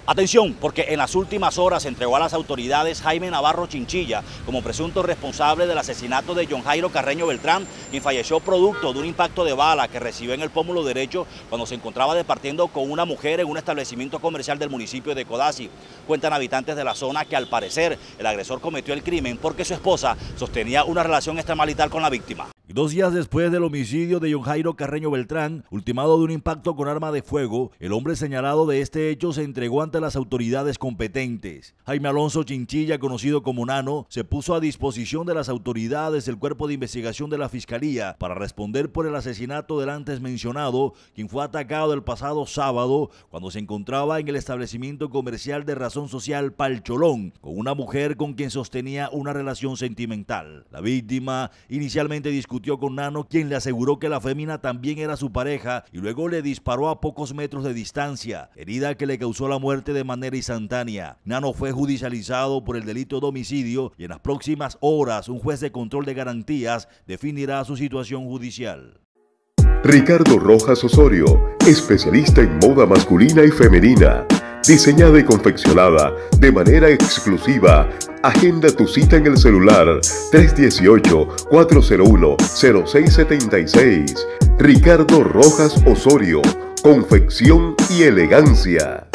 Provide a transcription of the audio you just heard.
Atención, porque en las últimas horas se entregó a las autoridades Jaime Navarro Chinchilla como presunto responsable del asesinato de John Jairo Carreño Beltrán, quien falleció producto de un impacto de bala que recibió en el pómulo derecho cuando se encontraba departiendo con una mujer en un establecimiento comercial del municipio de Codazzi. Cuentan habitantes de la zona que al parecer el agresor cometió el crimen porque su esposa sostenía una relación extramarital con la víctima. Y 2 días después del homicidio de John Jairo Carreño Beltrán, ultimado de un impacto con arma de fuego, el hombre señalado de este hecho se entregó ante las autoridades competentes. Jaime Alonso Chinchilla, conocido como Nano, se puso a disposición de las autoridades del Cuerpo de Investigación de la Fiscalía para responder por el asesinato del antes mencionado, quien fue atacado el pasado sábado cuando se encontraba en el establecimiento comercial de razón social Palcholón, con una mujer con quien sostenía una relación sentimental. La víctima inicialmente discutió con Nano, quien le aseguró que la fémina también era su pareja y luego le disparó a pocos metros de distancia, herida que le causó la muerte de manera instantánea. Nano fue judicializado por el delito de homicidio y en las próximas horas un juez de control de garantías definirá su situación judicial. Ricardo Rojas Osorio, especialista en moda masculina y femenina. Diseñada y confeccionada de manera exclusiva. Agenda tu cita en el celular 318-401-0676. Ricardo Rojas Osorio, confección y elegancia.